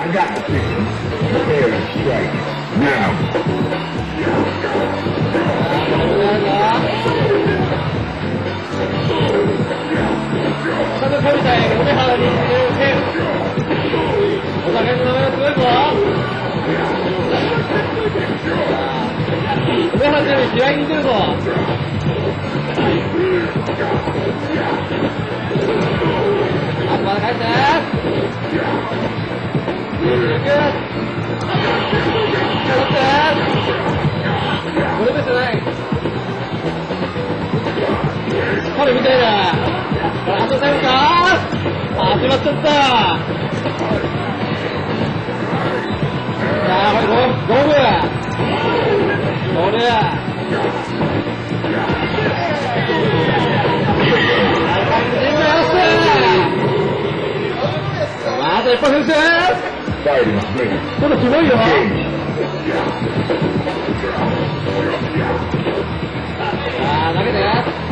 got the signal. Prepare to strike. Now. 下の神対梅原にお互いの名前がすごいぞ。梅原より試合に出るぞ。あとまだ帰ってこれですよね。これみたいな。あと最後か。始まっちゃった。さあ、これゴム。これ。また一発先生。これすごいよ。さあ、投げて。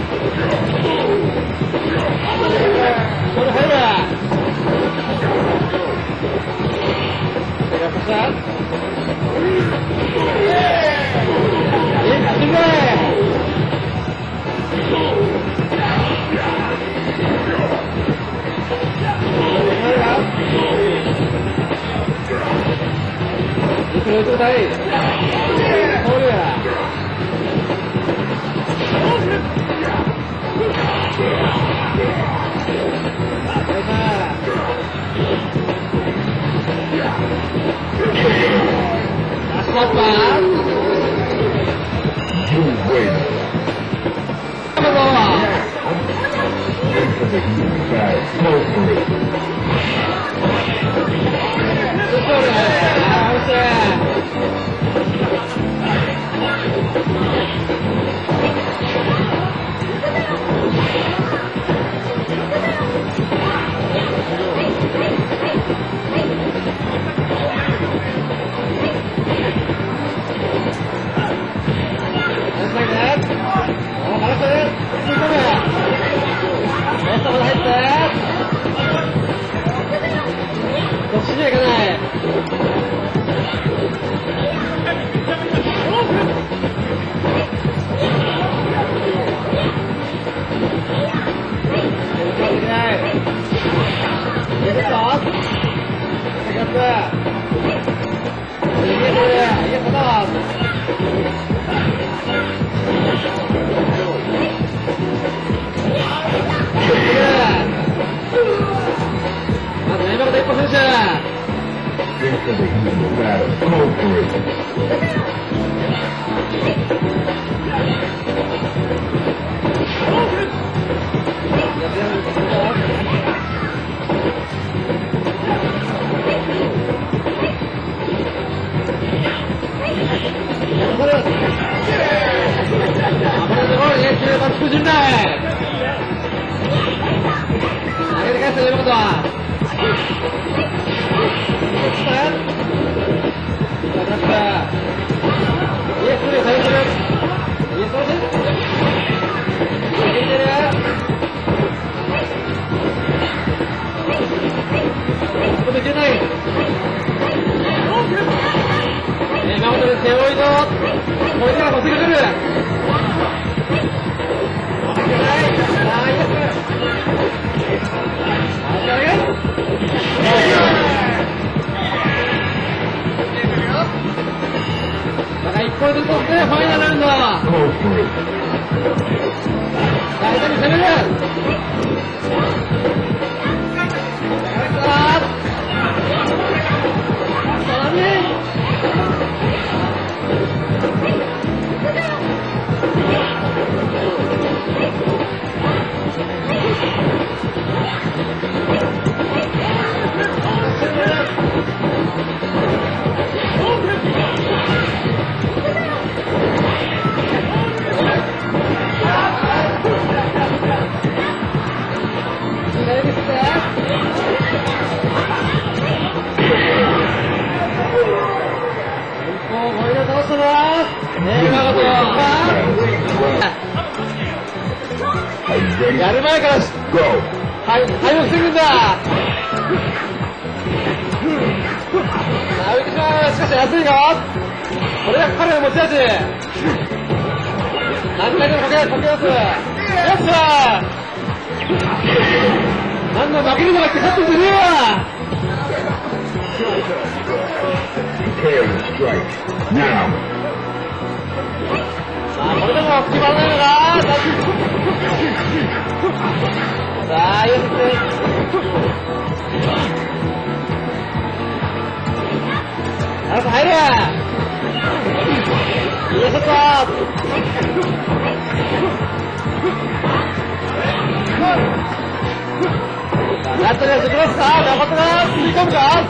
これ入る。やっぱさ。勝ってくれ。itu tadi. Oh ya. Asal You win. Go for it.やる前から敗北するんだ。 安いか。これが彼の持ち味。何回でもかけます。よっしゃー。なんだ負けるのが勝ってくれよ。 Prepare to strike. Now. さあ、これでも決まらないのか。さあ、よし。入る。いいショット。やっとです。クロスか。頑張ってな。吸い込むか。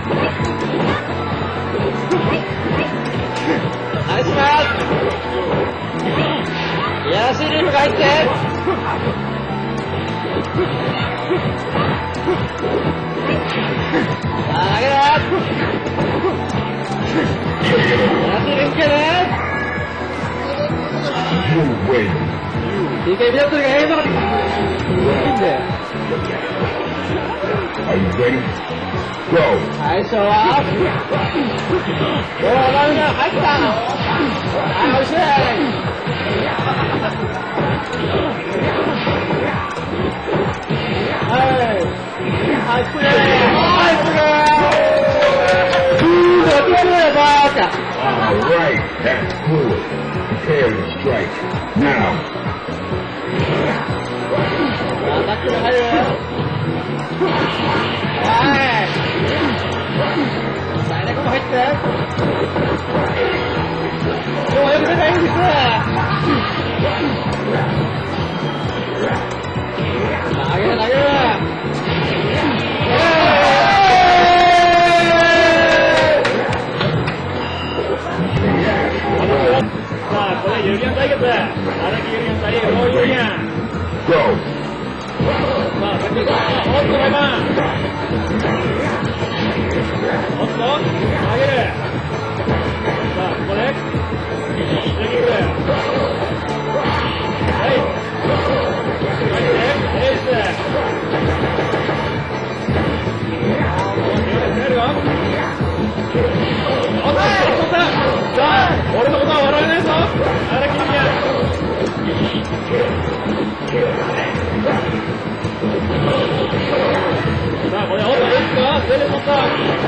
ナイスマス。いやらしいリーフが入って。さあ、投げろ。 You win. PK ビデオ取りが映像がいいんで。 Are you ready? Go. 最初はドラマが入った。はい、おいしい。はい、スプレー。はい、スプレー。 All right, that's good. Prepare to strike. Now. アタックが入る。はい。ダイナコも入って。今日はよく出たいんです。投げる。さあ、これユリアン対決。荒木ユリアン対ローユリアン。 Go. さあ、先ほどおっとライバン。おっと投げる。さあ、ここでスリーキック。はい。エース。おっと、さあ、俺のことは笑えないぞ。荒木ユリアン。さあ、これ、おっと、エースが出て取った。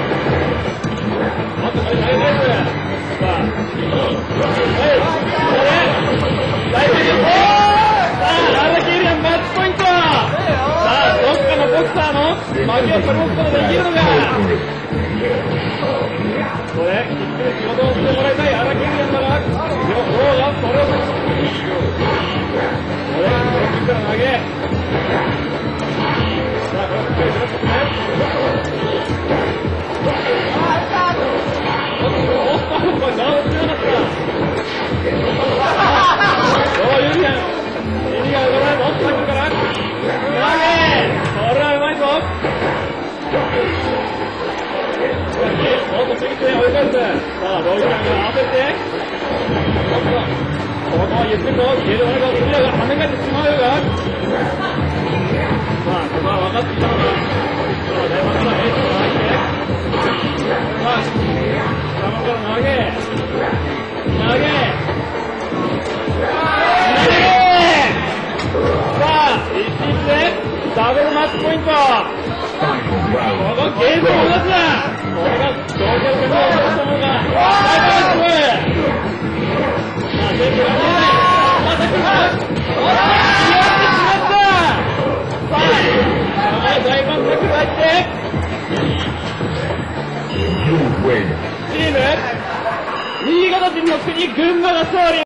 おっと、これ、大エース。さあ、はい、これ、大エース。さあ、荒木ユリアン、マッチポイント。さあ、どっかのボクサーの負けを取り戻すことができるのか。これ、きっちり仕事をしてもらいたい荒木ユリアンだが、どうだ、それをこれ、キックの投げ。さあ、これ、しっかりしろってね。おっと、これ、ガードしてなかった。おー、ユリアン。耳が動かないぞ、おっと、入ってるから。投げ。これはうまいぞ。おっと、次々追い返す。さあ、ローユリアンが合わせて。おっと。ここはゆっくりと消える前がクリアが跳ね返ってしまうが、さあ、ここは分かってきたのか。さあ、大門からエースが入って、さあ、大門から投げ、さあ、一日でダブルマッチポイント。ここゲームを出すな。これが同点決勝を出すと思うが、大門がすごい。全部が見えない。また来る。やってしまった。さあ、大満足入って。チーム新潟人の国群馬が勝利。